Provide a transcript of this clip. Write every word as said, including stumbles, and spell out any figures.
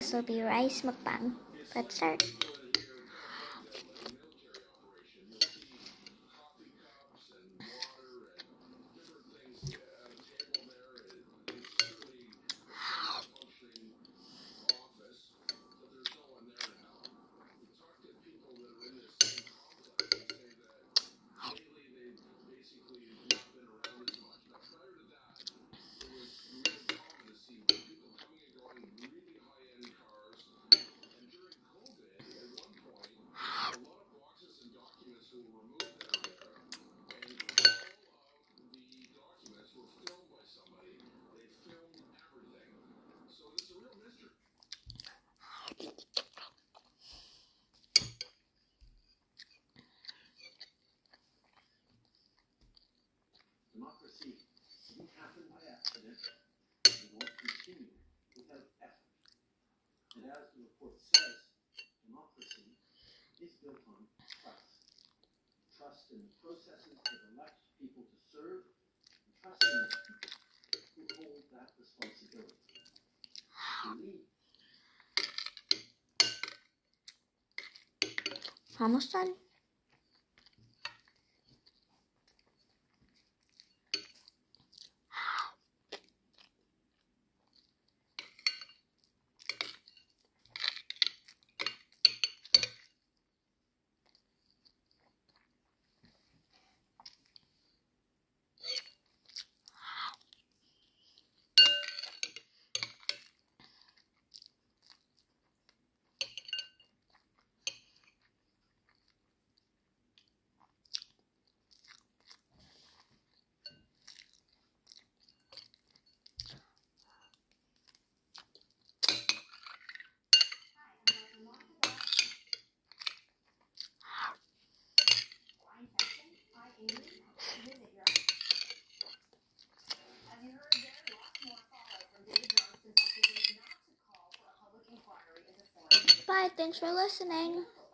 This will be rice mukbang. Let's start. Democracy didn't happen by accident. It won't continue without effort. And as the report says, democracy is built on trust. Trust in the processes that elect people to serve, and trust in the people who hold that responsibility. To lead. Almost done. Bye, thanks for listening.